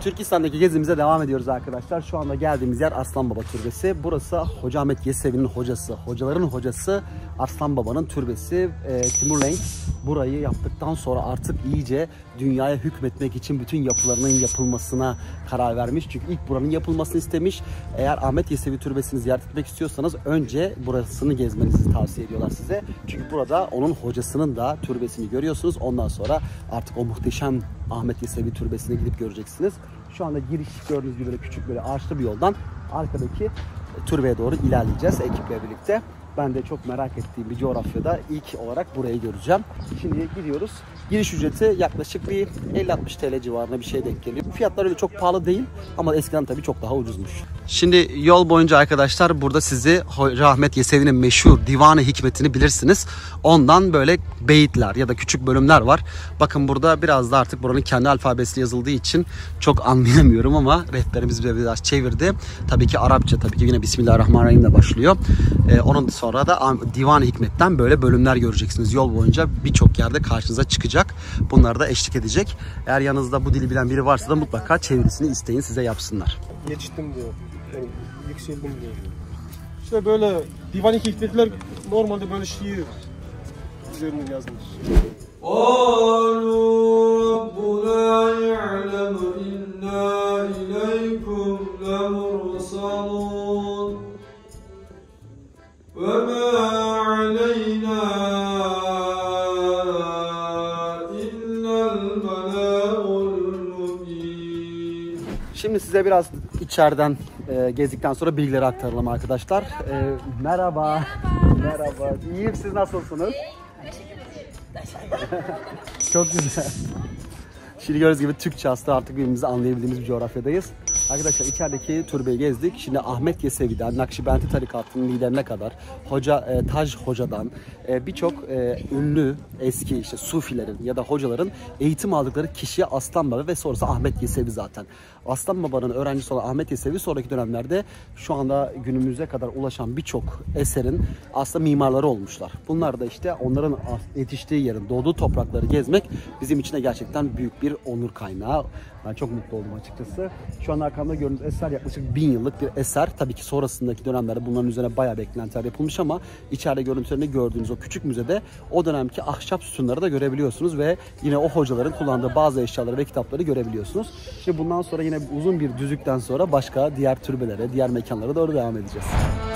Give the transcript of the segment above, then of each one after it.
Türkistan'daki gezimize devam ediyoruz arkadaşlar. Şu anda geldiğimiz yer Arslan Baba Türbesi. Burası Hoca Ahmet Yesevi'nin hocası, hocaların hocası Arslan Baba'nın türbesi. Timur Lenk burayı yaptıktan sonra artık iyice dünyaya hükmetmek için bütün yapılarının yapılmasına karar vermiş. Çünkü ilk buranın yapılmasını istemiş. Eğer Ahmet Yesevi Türbesi'ni ziyaret etmek istiyorsanız önce burasını gezmenizi tavsiye ediyorlar size. Çünkü burada onun hocasının da türbesini görüyorsunuz. Ondan sonra artık o muhteşem Ahmet Yesevi Türbesi'ne gidip göreceksiniz. Şu anda giriş gördüğünüz gibi böyle küçük böyle ağaçlı bir yoldan arkadaki türbeye doğru ilerleyeceğiz ekiple birlikte. Ben de çok merak ettiğim bir coğrafyada ilk olarak burayı göreceğim. Şimdi gidiyoruz. Giriş ücreti yaklaşık bir 50-60 TL civarında bir şey denk geliyor. Fiyatlar öyle çok pahalı değil ama eskiden tabii çok daha ucuzmuş. Şimdi yol boyunca arkadaşlar burada sizi Hoca Ahmet Yesevi'nin meşhur Divan-ı Hikmetini bilirsiniz. Ondan böyle beyitler ya da küçük bölümler var. Bakın burada biraz da artık buranın kendi alfabesi yazıldığı için çok anlayamıyorum ama rehberimiz bize biraz çevirdi. Tabii ki Arapça, tabii ki yine Bismillahirrahmanirrahim ile başlıyor. Onun sonra da Divan-ı Hikmet'ten böyle bölümler göreceksiniz. Yol boyunca birçok yerde karşınıza çıkacak. Bunlar da eşlik edecek. Eğer yanınızda bu dili bilen biri varsa da mutlaka çevirisini isteyin, size yapsınlar. Geçtim diyor. Yani yükseldim diyor. İşte böyle Divan-ı Hikmetler normalde böyle şiir üzerine yazılmış. Şimdi size biraz içeriden gezdikten sonra bilgileri aktaralım arkadaşlar. Merhaba. Merhaba. İyiyim, siz nasılsınız? Çok güzel. Şimdi gördüğünüz gibi Türkçe aslında artık birbirimizi anlayabildiğimiz bir coğrafyadayız. Arkadaşlar içerideki türbeyi gezdik. Şimdi Ahmet Yesevi'den Nakşibendi tarikatının liderine kadar Taj Hoca'dan birçok ünlü eski işte Sufilerin ya da hocaların eğitim aldıkları kişiye Aslan Baba ve sonrası Ahmet Yesevi zaten. Aslan Baba'nın öğrencisi olan Ahmet Yesevi sonraki dönemlerde şu anda günümüze kadar ulaşan birçok eserin aslında mimarları olmuşlar. Bunlar da işte onların yetiştiği yerin, doğduğu toprakları gezmek bizim için de gerçekten büyük bir onur kaynağı. Ben çok mutlu oldum açıkçası. Şu an arkamda gördüğünüz eser yaklaşık 1000 yıllık bir eser. Tabii ki sonrasındaki dönemlerde bunların üzerine bayağı beklentiler yapılmış ama içeride görüntülerinde gördüğünüz o küçük müzede o dönemki ahşap sütunları da görebiliyorsunuz ve yine o hocaların kullandığı bazı eşyaları ve kitapları görebiliyorsunuz. Şimdi bundan sonra yine uzun bir düzlükten sonra başka diğer türbelere, diğer mekanlara doğru devam edeceğiz.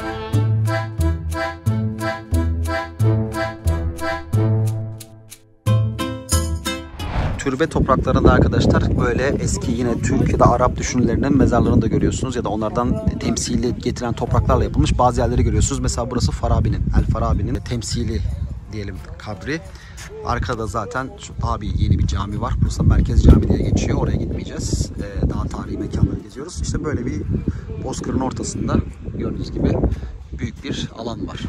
Türbe topraklarında arkadaşlar böyle eski yine Türk ya da Arap düşünürlerinin mezarlarını da görüyorsunuz ya da onlardan temsili getiren topraklarla yapılmış bazı yerleri görüyorsunuz. Mesela burası Farabi'nin, El Farabi'nin temsili diyelim kabri. Arkada zaten daha yeni bir cami var. Bursa Merkez Cami diye geçiyor. Oraya gitmeyeceğiz. Daha tarihi mekanları geziyoruz. İşte böyle bir bozkırın ortasında gördüğünüz gibi büyük bir alan var.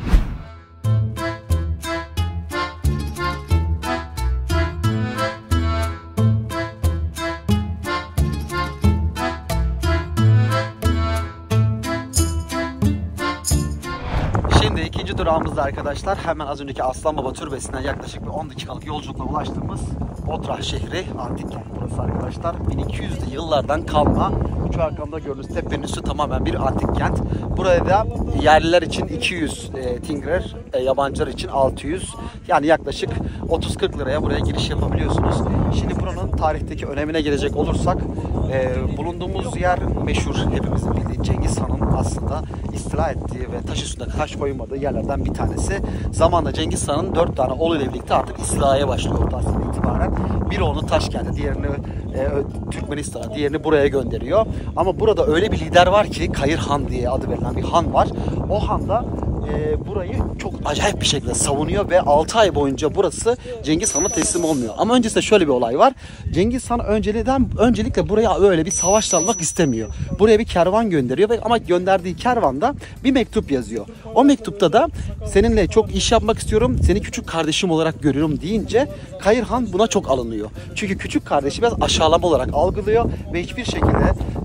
Şimdi ikinci durağımızda arkadaşlar hemen az önceki Aslan Baba Türbesi'nden yaklaşık bir 10 dakikalık yolculukla ulaştığımız Otrah şehri, antik kent burası arkadaşlar. 1200'lü yıllardan kalma. Şu arkamda gördüğünüz tepenin üstü tamamen bir antik kent. Buraya da yerliler için 200 tingrer, yabancılar için 600. Yani yaklaşık 30-40 liraya buraya giriş yapabiliyorsunuz. Şimdi buranın tarihteki önemine gelecek olursak bulunduğumuz yer meşhur, hepimizin bildiği Cengiz Han'ın aslında istila ettiği ve taş üstünde taş koymadığı yerlerden bir tanesi. Zamanla Cengiz Han'ın 4 tane oğluyla birlikte artık istilaya başlıyor ortasından itibaren. Biri onu Taşkent'e, diğerini Türkmenistan'a, diğerini buraya gönderiyor. Ama burada öyle bir lider var ki Kayır Han diye adı verilen bir han var. O han da burayı çok acayip bir şekilde savunuyor ve 6 ay boyunca burası Cengiz Han'a teslim olmuyor. Ama öncesinde şöyle bir olay var. Cengiz Han öncelikle buraya öyle bir savaş almak istemiyor. Buraya bir kervan gönderiyor ama gönderdiği kervanda bir mektup yazıyor. O mektupta da seninle çok iş yapmak istiyorum, seni küçük kardeşim olarak görüyorum deyince Kayır Han buna çok alınıyor. Çünkü küçük kardeşi biraz aşağılama olarak algılıyor ve hiçbir şekilde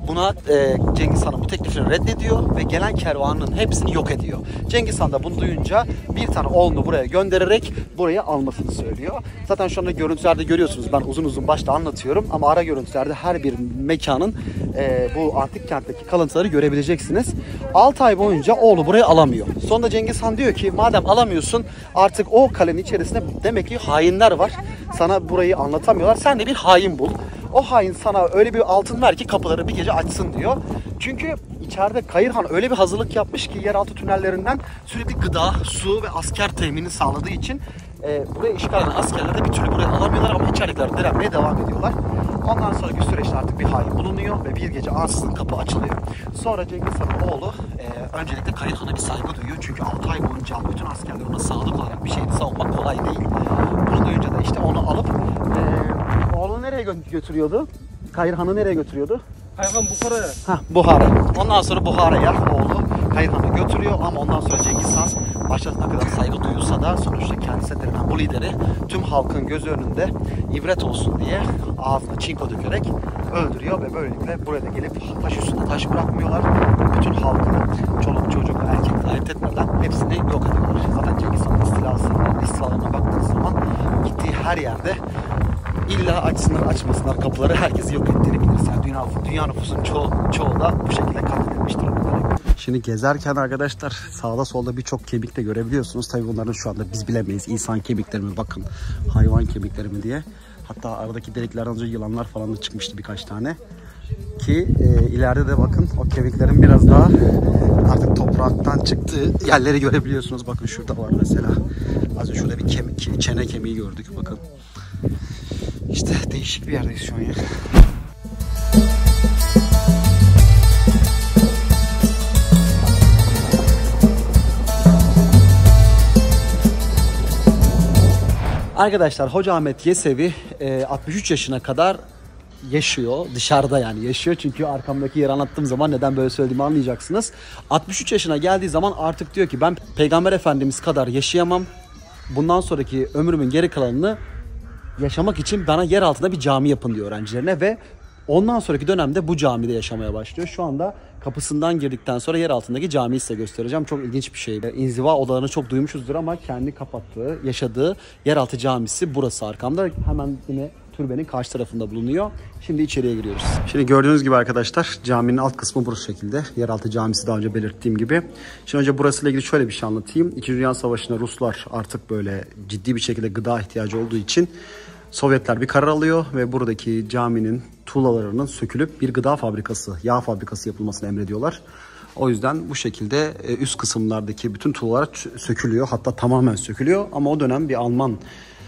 buna Cengiz Han'ın bu teklifini reddediyor ve gelen kervanın hepsini yok ediyor. Cengiz Han da bunu duyunca bir tane oğlunu buraya göndererek burayı almasını söylüyor. Zaten şu anda görüntülerde görüyorsunuz, ben uzun uzun başta anlatıyorum ama ara görüntülerde her bir mekanın bu antik kentteki kalıntıları görebileceksiniz. 6 ay boyunca oğlu burayı alamıyor. Sonunda Cengiz Han diyor ki madem alamıyorsun artık o kalenin içerisinde demek ki hainler var. Sana burayı anlatamıyorlar. Sen de bir hain bul. O hain sana öyle bir altın ver ki kapıları bir gece açsın diyor. Çünkü içeride Kayır Han öyle bir hazırlık yapmış ki yeraltı tünellerinden sürekli gıda, su ve asker temini sağladığı için buraya işgal eden askerler de bir türlü burayı alamıyorlar ama içeridekiler direnmeye devam ediyorlar. Ondan sonraki süreçte artık bir hain bulunuyor ve bir gece ansızın kapı açılıyor. Sonra Cengiz Han'ın oğlu öncelikle Kayır Han'a bir saygı duyuyor. Çünkü 6 ay boyunca bütün askerler ona sağlık olarak bir şeydi savunmak kolay değil. Bunu duyunca da işte onu alıp oğlunu nereye götürüyordu? Kayır Han'ı nereye götürüyordu? Kayır Han Bukhara'ya. Buhara. Ondan sonra Buhara'ya oğlu Kayır Han'ı götürüyor ama ondan sonra Cengiz Han başta ne kadar saygı duyulsa da sonuçta kendisi denilen bu lideri tüm halkın gözü önünde ibret olsun diye ağzına çinko dökerek öldürüyor ve böylelikle buraya da gelip taş üstünde taş bırakmıyorlar. Bütün halkı çoluk çocuk erkekle ayırt etmeden hepsini yok ediyorlar. Zaten Cengiz Han'ın istilalarına baktığınız zaman gittiği her yerde İlla açsınlar açmasınlar kapıları herkesi yok ettiğini biliriz. Yani dünya nüfusunun çoğu da bu şekilde katledilmiştir. Şimdi gezerken arkadaşlar sağda solda birçok kemik de görebiliyorsunuz. Tabii bunların şu anda biz bilemeyiz. İnsan kemikleri mi bakın, hayvan kemikleri mi diye. Hatta aradaki deliklerden önce yılanlar falan da çıkmıştı birkaç tane. Ki ileride de bakın o kemiklerin biraz daha artık topraktan çıktığı yerleri görebiliyorsunuz. Bakın şurada var mesela. Az önce şurada bir kemik, çene kemiği gördük bakın. İşte değişik bir yerdeyiz şu an ya. Arkadaşlar Hoca Ahmet Yesevi 63 yaşına kadar yaşıyor. Dışarıda yani yaşıyor. Çünkü arkamdaki yeri anlattığım zaman neden böyle söylediğimi anlayacaksınız. 63 yaşına geldiği zaman artık diyor ki ben Peygamber Efendimiz kadar yaşayamam. Bundan sonraki ömrümün geri kalanını yaşamak için bana yer altında bir cami yapın diyor öğrencilerine ve ondan sonraki dönemde bu camide yaşamaya başlıyor. Şu anda kapısından girdikten sonra yer altındaki camiyi size göstereceğim. Çok ilginç bir şey. İnziva odalarını çok duymuşuzdur ama kendi kapattığı, yaşadığı yeraltı camisi burası arkamda. Hemen yine türbenin karşı tarafında bulunuyor. Şimdi içeriye giriyoruz. Şimdi gördüğünüz gibi arkadaşlar caminin alt kısmı bu şekilde. Yeraltı camisi daha önce belirttiğim gibi. Şimdi önce burasıyla ilgili şöyle bir şey anlatayım. İkinci Dünya Savaşı'nda Ruslar artık böyle ciddi bir şekilde gıda ihtiyacı olduğu için Sovyetler bir karar alıyor ve buradaki caminin tuğlalarının sökülüp bir gıda fabrikası, yağ fabrikası yapılmasını emrediyorlar. O yüzden bu şekilde üst kısımlardaki bütün tuğlalar sökülüyor. Hatta tamamen sökülüyor. Ama o dönem bir Alman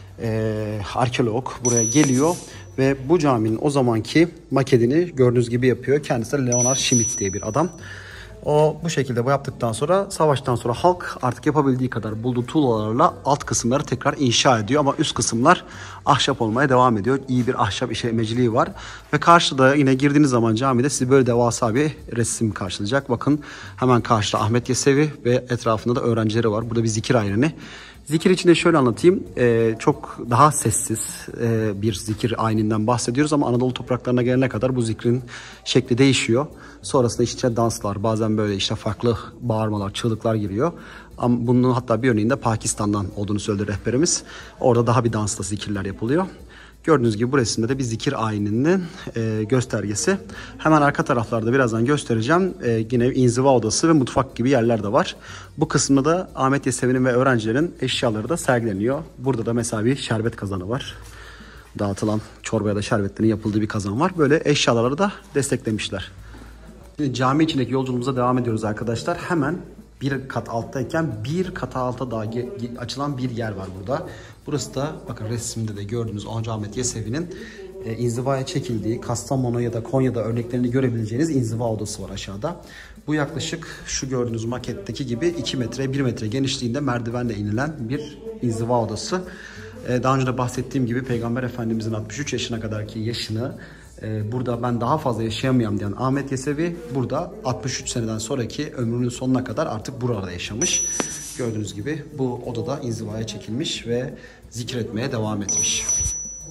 arkeolog buraya geliyor ve bu caminin o zamanki maketini gördüğünüz gibi yapıyor. Kendisi de Leonard Schmidt diye bir adam. O bu şekilde bu yaptıktan sonra savaştan sonra halk artık yapabildiği kadar bulduğu tuğlalarla alt kısımları tekrar inşa ediyor ama üst kısımlar ahşap olmaya devam ediyor. İyi bir ahşap işlemeciliği var ve karşıda yine girdiğiniz zaman camide sizi böyle devasa bir resim karşılayacak. Bakın hemen karşıda Ahmet Yesevi ve etrafında da öğrencileri var. Burada bir zikir ayini. Zikir içinde şöyle anlatayım. Çok daha sessiz bir zikir ayininden bahsediyoruz ama Anadolu topraklarına gelene kadar bu zikrin şekli değişiyor. Sonrasında işte danslar, bazen böyle işte farklı bağırmalar, çığlıklar giriyor. Ama bunun hatta bir örneğinde Pakistan'dan olduğunu söyledi rehberimiz. Orada daha bir dansla zikirler yapılıyor. Gördüğünüz gibi bu resimde de bir zikir ayininin göstergesi. Hemen arka taraflarda birazdan göstereceğim. Yine inziva odası ve mutfak gibi yerler de var. Bu kısımda da Ahmet Yesevi'nin ve öğrencilerin eşyaları da sergileniyor. Burada da mesela bir şerbet kazanı var. Dağıtılan çorba ya da şerbetlerin yapıldığı bir kazan var. Böyle eşyaları da desteklemişler. Şimdi cami içindeki yolculuğumuza devam ediyoruz arkadaşlar. Hemen bir kat alttayken bir kata alta daha açılan bir yer var burada. Burası da bakın resimde de gördüğünüz Hoca Ahmet Yesevi'nin inzivaya çekildiği Kastamonu ya da Konya'da örneklerini görebileceğiniz inziva odası var aşağıda. Bu yaklaşık şu gördüğünüz maketteki gibi 2 metre 1 metre genişliğinde merdivenle inilen bir inziva odası. Daha önce de bahsettiğim gibi Peygamber Efendimizin 63 yaşına kadarki yaşını burada ben daha fazla yaşayamayacağım diyen Ahmet Yesevi burada 63 seneden sonraki ömrünün sonuna kadar artık burada yaşamış. Gördüğünüz gibi bu odada inzivaya çekilmiş ve zikretmeye devam etmiş.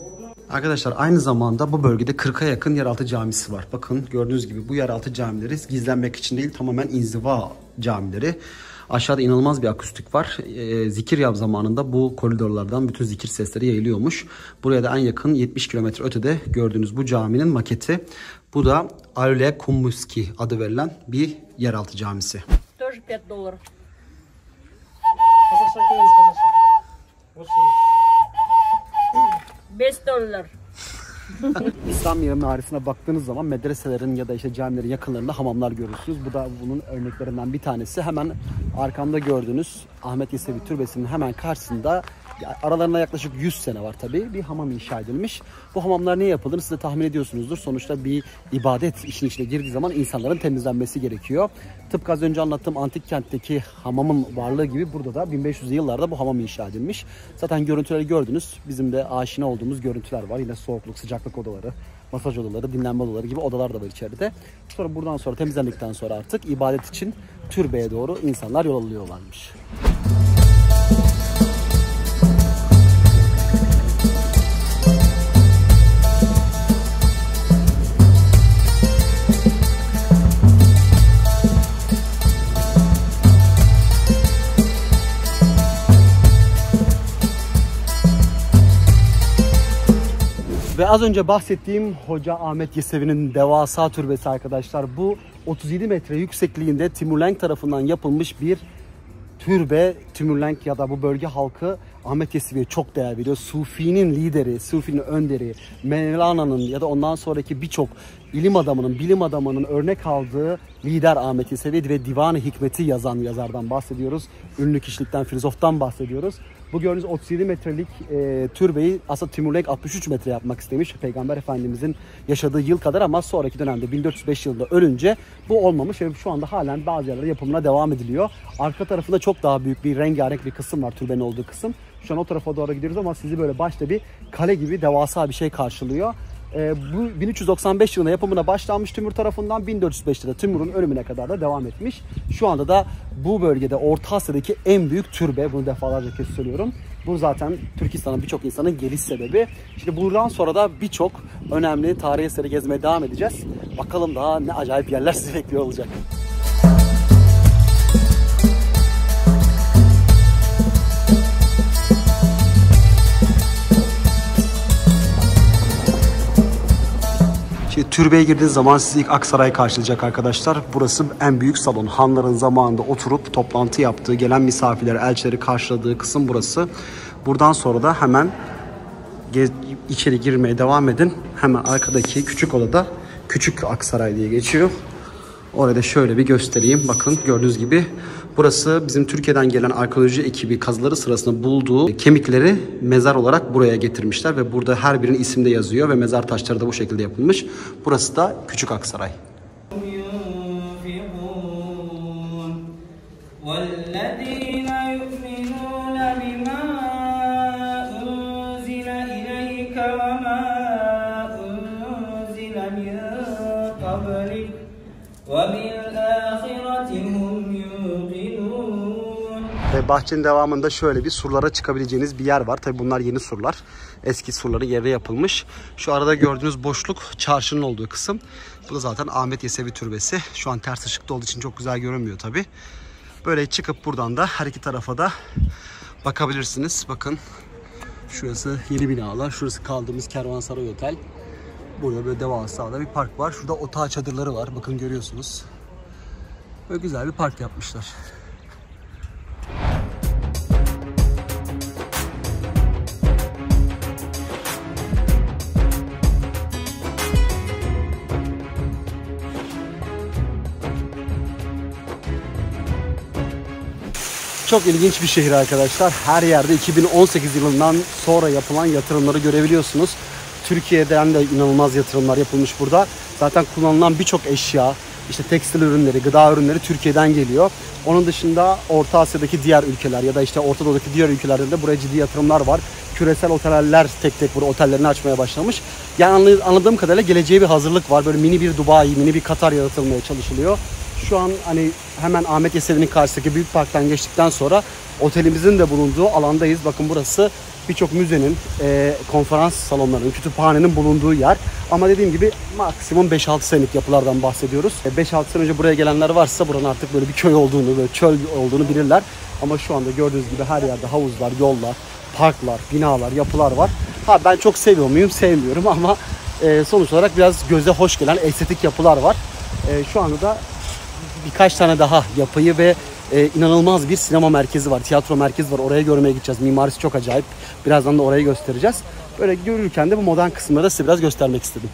Arkadaşlar aynı zamanda bu bölgede 40'a yakın yeraltı camisi var. Bakın gördüğünüz gibi bu yeraltı camileri gizlenmek için değil, tamamen inziva camileri. Aşağıda inanılmaz bir akustik var. Zikir yap zamanında bu koridorlardan bütün zikir sesleri yayılıyormuş. Buraya da en yakın 70 kilometre ötede gördüğünüz bu caminin maketi. Bu da Aule Kummuski adı verilen bir yeraltı camisi. Тоже $5. $5. İslam mimarisine baktığınız zaman medreselerin ya da işte camilerin yakınlarında hamamlar görürsünüz. Bu da bunun örneklerinden bir tanesi. Hemen arkamda gördüğünüz Ahmet Yesevi Türbesi'nin hemen karşısında, aralarında yaklaşık 100 sene var tabii, bir hamam inşa edilmiş. Bu hamamlar niye yapılır siz de tahmin ediyorsunuzdur. Sonuçta bir ibadet işin içine girdiği zaman insanların temizlenmesi gerekiyor. Tıpkı az önce anlattığım antik kentteki hamamın varlığı gibi burada da 1500'lü yıllarda bu hamam inşa edilmiş. Zaten görüntüleri gördünüz. Bizim de aşina olduğumuz görüntüler var. Yine soğukluk, sıcaklık odaları, masaj odaları, dinlenme odaları gibi odalar da var içeride. Sonra buradan sonra temizlendikten sonra artık ibadet için türbeye doğru insanlar yol alıyorlarmış. Ve az önce bahsettiğim Hoca Ahmet Yesevi'nin devasa türbesi arkadaşlar. Bu 37 metre yüksekliğinde Timurlenk tarafından yapılmış bir türbe. Timurlenk ya da bu bölge halkı Ahmet Yesevi'ye çok değer veriyor. Sufi'nin lideri, Sufi'nin önderi, Mevlana'nın ya da ondan sonraki birçok ilim adamının, bilim adamının örnek aldığı lider Ahmet Yesevi ve Divan-ı Hikmet'i yazan yazardan bahsediyoruz. Ünlü kişilikten, filozoftan bahsediyoruz. Bu gördüğünüz 37 metrelik türbeyi aslında Timurlenk 63 metre yapmak istemiş. Peygamber Efendimizin yaşadığı yıl kadar, ama sonraki dönemde 1405 yılında ölünce bu olmamış ve şu anda halen bazı yerlerde yapımına devam ediliyor. Arka tarafında çok daha büyük bir rengarenk bir kısım var, türbenin olduğu kısım. Şu an o tarafa doğru gidiyoruz ama sizi böyle başta bir kale gibi devasa bir şey karşılıyor. Bu 1395 yılında yapımına başlanmış Timur tarafından, 1405'te de Timur'un ölümüne kadar da devam etmiş. Şu anda da bu bölgede Orta Asya'daki en büyük türbe. Bunu defalarca kez söylüyorum. Bu zaten Türkistan'ın birçok insanın geliş sebebi. Şimdi buradan sonra da birçok önemli tarihi eseri gezmeye devam edeceğiz. Bakalım daha ne acayip yerler sizi bekliyor olacak. Türbeye girdiğiniz zaman sizi ilk Aksaray karşılayacak arkadaşlar. Burası en büyük salon. Hanların zamanında oturup toplantı yaptığı, gelen misafirleri, elçileri karşıladığı kısım burası. Buradan sonra da hemen içeri girmeye devam edin. Hemen arkadaki küçük odada Küçük Aksaray diye geçiyor. Orada şöyle bir göstereyim. Bakın gördüğünüz gibi burası bizim Türkiye'den gelen arkeoloji ekibi kazıları sırasında bulduğu kemikleri mezar olarak buraya getirmişler ve burada her birinin isim de yazıyor ve mezar taşları da bu şekilde yapılmış. Burası da Küçük Aksaray. Ve bahçenin devamında şöyle bir surlara çıkabileceğiniz bir yer var. Tabi bunlar yeni surlar. Eski surları yere yapılmış. Şu arada gördüğünüz boşluk çarşının olduğu kısım. Bu da zaten Ahmet Yesevi Türbesi. Şu an ters ışıkta olduğu için çok güzel görünmüyor tabi. Böyle çıkıp buradan da her iki tarafa da bakabilirsiniz. Bakın şurası yeni binalar. Şurası kaldığımız Kervansaray Otel. Burada böyle devasa da bir park var. Şurada otağı çadırları var. Bakın görüyorsunuz. Böyle güzel bir park yapmışlar. Çok ilginç bir şehir arkadaşlar. Her yerde 2018 yılından sonra yapılan yatırımları görebiliyorsunuz. Türkiye'den de inanılmaz yatırımlar yapılmış burada. Zaten kullanılan birçok eşya, işte tekstil ürünleri, gıda ürünleri Türkiye'den geliyor. Onun dışında Orta Asya'daki diğer ülkeler ya da işte Orta Doğu'daki diğer ülkelerde de buraya ciddi yatırımlar var. Küresel oteller tek tek burada otellerini açmaya başlamış. Yani anladığım kadarıyla geleceğe bir hazırlık var. Böyle mini bir Dubai, mini bir Katar yaratılmaya çalışılıyor. Şu an hani hemen Ahmet Yesevi'nin karşısındaki büyük parktan geçtikten sonra otelimizin de bulunduğu alandayız. Bakın burası birçok müzenin, konferans salonlarının, kütüphanenin bulunduğu yer. Ama dediğim gibi maksimum 5-6 senelik yapılardan bahsediyoruz. 5-6 sene önce buraya gelenler varsa buranın artık böyle bir köy olduğunu, böyle çöl olduğunu bilirler. Ama şu anda gördüğünüz gibi her yerde havuzlar, yollar, parklar, binalar, yapılar var. Ha ben çok seviyor muyum? Sevmiyorum ama sonuç olarak biraz göze hoş gelen estetik yapılar var. Şu anda da birkaç tane daha yapıyı ve inanılmaz bir sinema merkezi var, tiyatro merkezi var. Oraya görmeye gideceğiz. Mimarisi çok acayip. Birazdan da orayı göstereceğiz. Böyle görürken de bu modern kısımları da size biraz göstermek istedim.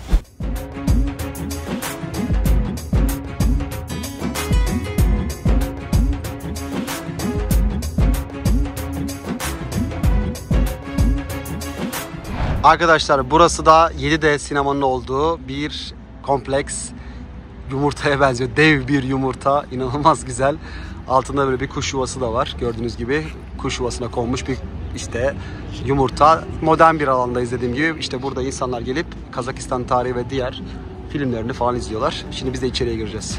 Arkadaşlar burası da 7D sinemanın olduğu bir kompleks. Yumurtaya benziyor. Dev bir yumurta. İnanılmaz güzel. Altında böyle bir kuş yuvası da var. Gördüğünüz gibi kuş yuvasına konmuş bir işte yumurta. Modern bir alanda izlediğim gibi işte burada insanlar gelip Kazakistan tarihi ve diğer filmlerini falan izliyorlar. Şimdi biz de içeriye gireceğiz.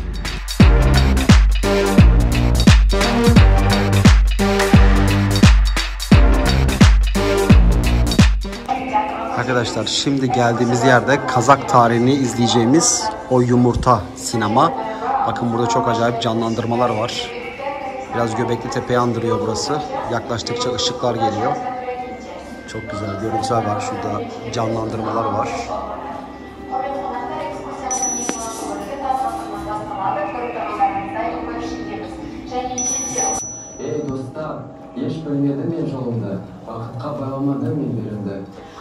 Arkadaşlar şimdi geldiğimiz yerde Kazak tarihini izleyeceğimiz o yumurta sinema. Bakın burada çok acayip canlandırmalar var. Biraz Göbekli Tepe'yi andırıyor burası. Yaklaştıkça ışıklar geliyor. Çok güzel görüntüler var. Şurada canlandırmalar var. Ey dostlar, yaş bölmedi mi yolunda? Vakıtka bağlamadı mı birinde?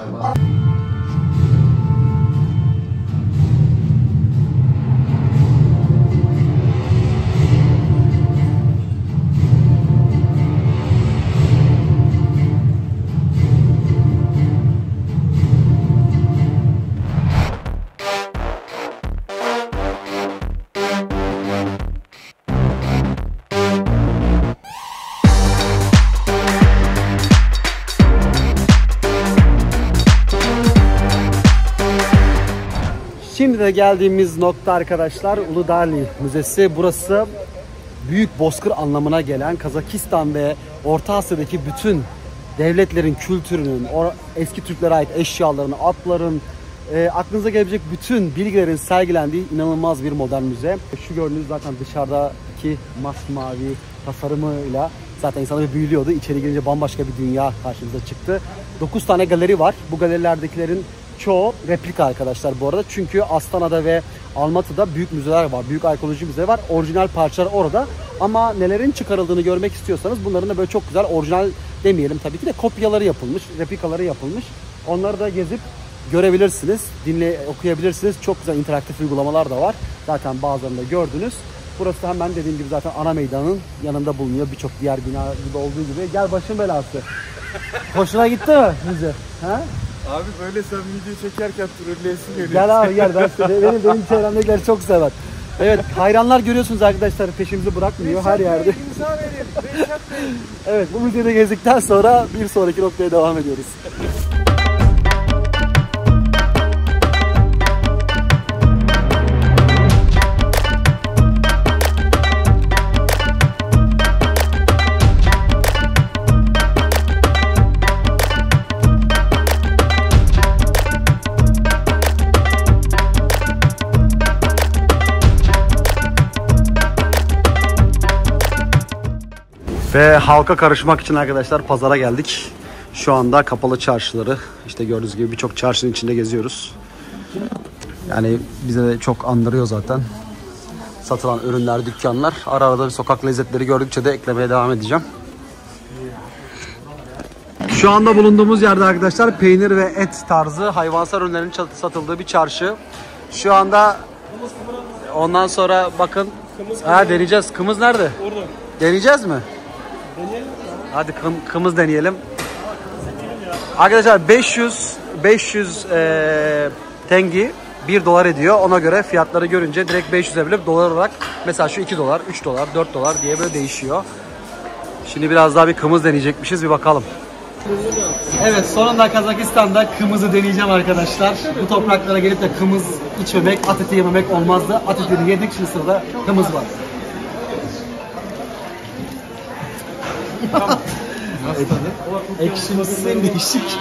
Şimdi de geldiğimiz nokta arkadaşlar Uludağlı Müzesi. Burası büyük bozkır anlamına gelen Kazakistan ve Orta Asya'daki bütün devletlerin kültürünün, eski Türklere ait eşyaların, atların, aklınıza gelebilecek bütün bilgilerin sergilendiği inanılmaz bir modern müze. Şu gördüğünüz zaten dışarıdaki masmavi tasarımıyla zaten insanı bir büyülüyordu. İçeri girince bambaşka bir dünya karşımıza çıktı. 9 tane galeri var. Bu galerilerdekilerin çoğu replika arkadaşlar bu arada. Çünkü Astana'da ve Almatı'da büyük müzeler var. Büyük arkeoloji müzeleri var. Orijinal parçalar orada. Ama nelerin çıkarıldığını görmek istiyorsanız bunların da böyle çok güzel orijinal demeyelim tabii ki de kopyaları yapılmış, replikaları yapılmış. Onları da gezip görebilirsiniz, okuyabilirsiniz. Çok güzel interaktif uygulamalar da var. Zaten bazılarını da gördünüz. Burası hemen dediğim gibi zaten ana meydanın yanında bulunuyor. Birçok diğer bina gibi olduğu gibi. Gel başın belası. Hoşuna gitti mi müze? Ha? Abi böyle sen video çekerken trolleyesin geliyor. Gel abi gel. Benim çevremdekiler çok sever. Evet hayranlar görüyorsunuz arkadaşlar, peşimizi bırakmıyor her yerde. İmza verin. Evet bu müzede gezdikten sonra bir sonraki noktaya devam ediyoruz. Ve halka karışmak için arkadaşlar pazara geldik. Şu anda kapalı çarşıları, işte gördüğünüz gibi birçok çarşının içinde geziyoruz. Yani bize de çok andırıyor zaten. Satılan ürünler, dükkanlar. Ara arada bir sokak lezzetleri gördükçe de eklemeye devam edeceğim. Şu anda bulunduğumuz yerde arkadaşlar peynir ve et tarzı hayvansal ürünlerin satıldığı bir çarşı. Şu anda ondan sonra bakın deneyeceğiz. Kımız nerede? Orada. Deneyeceğiz mi? Deneyelim. Hadi kımız deneyelim. Arkadaşlar 500 tengi 1 dolar ediyor. Ona göre fiyatları görünce direkt 500'e bölüp dolar olarak mesela şu 2 dolar, 3 dolar, 4 dolar diye böyle değişiyor. Şimdi biraz daha bir kımız deneyecekmişiz, bir bakalım. Evet, sonunda Kazakistan'da kımızı deneyeceğim arkadaşlar. Bu topraklara gelip de kımız içmemek, at eti yememek olmazdı. At etini yedik, şimdi sırada kımız var. Ekşimsi değişik.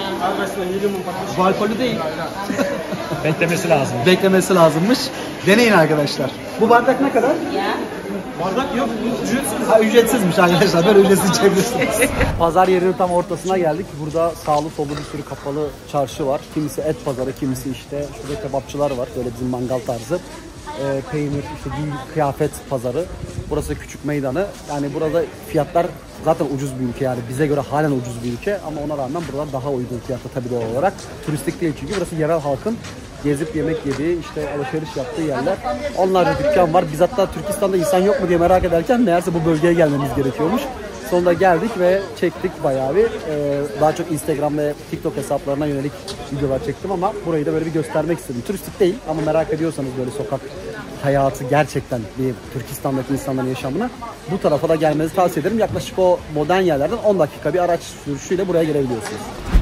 Bu alkolü değil. Beklemesi lazım. Beklemesi lazımmış. Deneyin arkadaşlar. Bu bardak ne kadar? Bardak yok, ücretsiz. Ha, ücretsizmiş arkadaşlar. Böyle ücretsiz içebilirsiniz. Pazar yerinin tam ortasına geldik. Burada sağlı sollu bir sürü kapalı çarşı var. Kimisi et pazarı, kimisi işte şurada kebapçılar var. Böyle bizim mangal tarzı. Peynir, işte giyim, kıyafet pazarı. Burası küçük meydanı. Yani burada fiyatlar zaten ucuz bir ülke, yani bize göre halen ucuz bir ülke ama ona rağmen buralar daha uygun fiyatta tabii doğal olarak. Turistik değil çünkü burası yerel halkın gezip yemek yediği, işte alışveriş yaptığı yerler. Onlarca dükkan var. Biz hatta Türkistan'da insan yok mu diye merak ederken meğerse bu bölgeye gelmemiz gerekiyormuş. Sonunda geldik ve çektik bayağı bir. Daha çok Instagram ve TikTok hesaplarına yönelik videolar çektim ama burayı da böyle bir göstermek istedim. Turistik değil ama merak ediyorsanız böyle sokak hayatı, gerçekten bir Türkistan'daki insanların yaşamını, bu tarafa da gelmenizi tavsiye ederim. Yaklaşık o modern yerlerden 10 dakika bir araç sürüşüyle buraya gelebiliyorsunuz.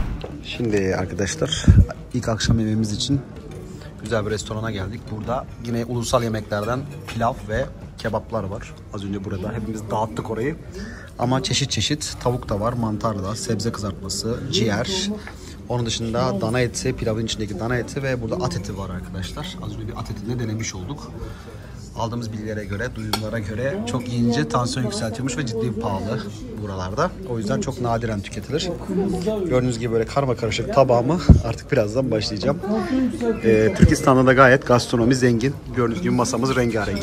Şimdi arkadaşlar ilk akşam yemeğimiz için güzel bir restorana geldik. Burada yine ulusal yemeklerden pilav ve kebaplar var. Az önce burada hepimiz dağıttık orayı. Ama çeşit çeşit tavuk da var, mantar da, sebze kızartması, ciğer. Onun dışında dana eti, pilavın içindeki dana eti ve burada at eti var arkadaşlar. Az önce bir at etini denemiş olduk. Aldığımız bilgilere göre, duyumlara göre çok yiyince tansiyon yükseltiyormuş ve ciddi pahalı buralarda. O yüzden çok nadiren tüketilir. Gördüğünüz gibi böyle karma karışık tabağımı artık birazdan başlayacağım. Türkistan'da da gayet gastronomi zengin. Gördüğünüz gibi masamız rengarenk.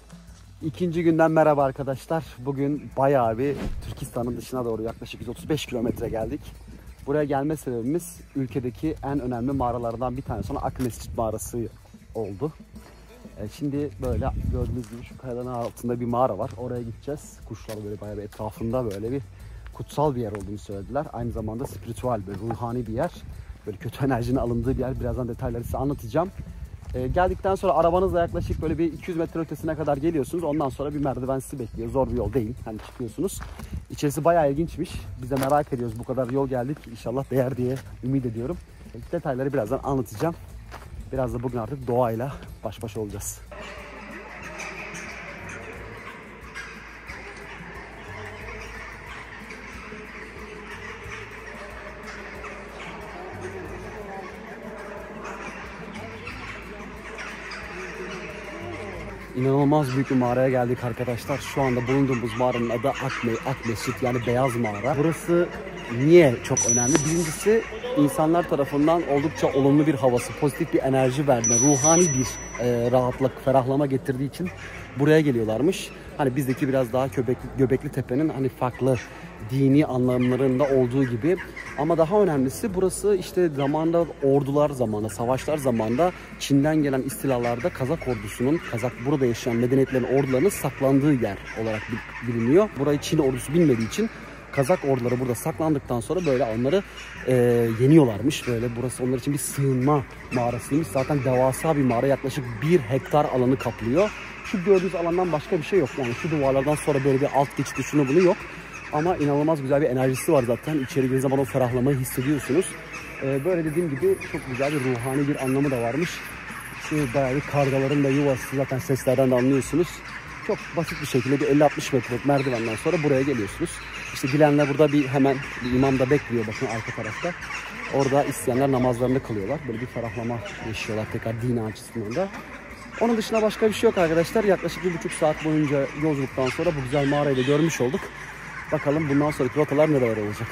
İkinci günden merhaba arkadaşlar. Bugün bayağı bir Türkistan'ın dışına doğru yaklaşık 135 kilometre geldik. Buraya gelme sebebimiz ülkedeki en önemli mağaralardan bir tanesi olan Ak Mescit mağarası oldu. Şimdi böyle gördüğünüz gibi şu kayaların altında bir mağara var. Oraya gideceğiz. Kuşlar böyle bayağı bir etrafında böyle bir kutsal bir yer olduğunu söylediler. Aynı zamanda spiritüel, böyle ruhani bir yer. Böyle kötü enerjinin alındığı bir yer. Birazdan detayları size anlatacağım. Geldikten sonra arabanızla yaklaşık böyle bir 200 metre ötesine kadar geliyorsunuz. Ondan sonra bir merdiven sizi bekliyor. Zor bir yol değil. Hani çıkıyorsunuz. İçerisi bayağı ilginçmiş. Biz de merak ediyoruz. Bu kadar yol geldik. İnşallah değer diye ümit ediyorum. Detayları birazdan anlatacağım. Biraz da bugün artık doğayla baş başa olacağız. İnanılmaz büyük bir mağaraya geldik arkadaşlar. Şu anda bulunduğumuz mağaranın adı Ak Mescit, yani beyaz mağara. Burası niye çok önemli? Birincisi insanlar tarafından oldukça olumlu bir havası, pozitif bir enerji verdiğine, ruhani bir rahatlık, ferahlama getirdiği için buraya geliyorlarmış. Hani bizdeki biraz daha Göbekli Tepe'nin hani farklı dini anlamlarında olduğu gibi. Ama daha önemlisi burası işte zamanında ordular zamanında, savaşlar zamanında Çin'den gelen istilalarda Kazak ordusunun, burada yaşayan medeniyetlerin ordularının saklandığı yer olarak biliniyor. Burayı Çin ordusu bilmediği için Kazak orduları burada saklandıktan sonra böyle onları yeniyorlarmış. Böyle burası onlar için bir sığınma mağarasıymış. Zaten devasa bir mağara, yaklaşık 1 hektar alanı kaplıyor. Şu gördüğünüz alandan başka bir şey yok. Yani şu duvarlardan sonra böyle bir alt geçidi şunu bunu yok. Ama inanılmaz güzel bir enerjisi var zaten. İçeri girdiğiniz zaman o ferahlamayı hissediyorsunuz. Böyle dediğim gibi çok güzel bir ruhani bir anlamı da varmış. Şu bayağı bir kargaların da yuvası, zaten seslerden de anlıyorsunuz. Çok basit bir şekilde bir 50-60 metrelik merdivenden sonra buraya geliyorsunuz. İşte dilenler burada hemen bir imam da bekliyor, bakın arka tarafta. Orada isteyenler namazlarını kılıyorlar. Böyle bir ferahlama yaşıyorlar tekrar dini açısından da. Onun dışında başka bir şey yok arkadaşlar. Yaklaşık 1,5 saat boyunca yolculuktan sonra bu güzel mağarayı da görmüş olduk. Bakalım bundan sonraki rotalar neler olacak.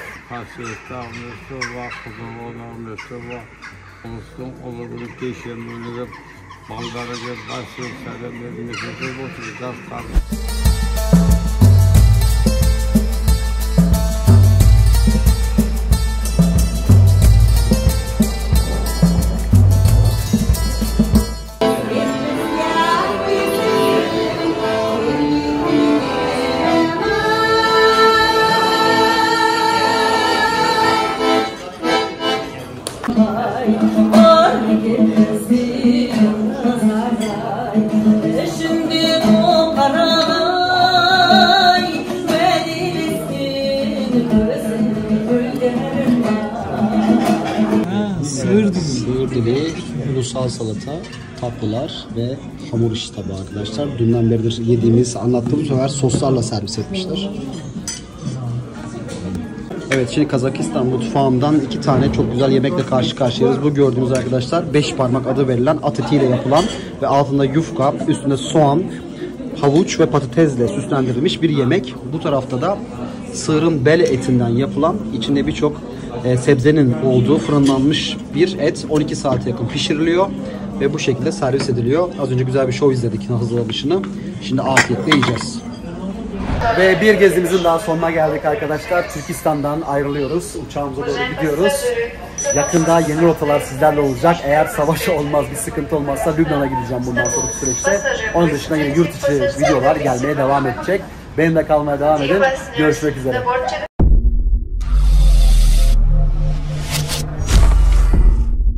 Sığır dili, ulusal salata, tatlılar ve hamur işi tabağı arkadaşlar. Dünden beridir yediğimiz, anlattığım sefer soslarla servis etmişler. Evet, şimdi Kazakistan mutfağından 2 tane çok güzel yemekle karşı karşıyayız. Bu gördüğünüz arkadaşlar 5 parmak adı verilen at etiyle yapılan ve altında yufka, üstünde soğan, havuç ve patatesle süslendirilmiş bir yemek. Bu tarafta da sığırın bel etinden yapılan, içinde birçok sebzenin olduğu fırınlanmış bir et 12 saate yakın pişiriliyor ve bu şekilde servis ediliyor. Az önce güzel bir show izledik hazırlanışını. Şimdi afiyetle yiyeceğiz. Ve bir gezimizin daha sonuna geldik arkadaşlar. Türkistan'dan ayrılıyoruz. Uçağımıza doğru gidiyoruz. Yakında yeni rotalar sizlerle olacak. Eğer savaş olmaz, bir sıkıntı olmazsa Lübnan'a gideceğim bundan sonraki süreçte. Onun dışında yine yurt içi videolar gelmeye devam edecek. Benimle kalmaya devam edin. Görüşmek üzere.